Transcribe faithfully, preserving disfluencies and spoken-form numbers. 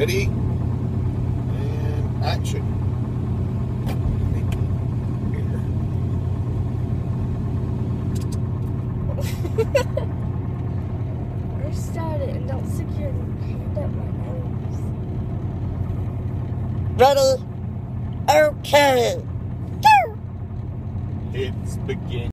Ready? And action. Restart it and don't stick your hand up my nose. Ready? Okay. It's begin.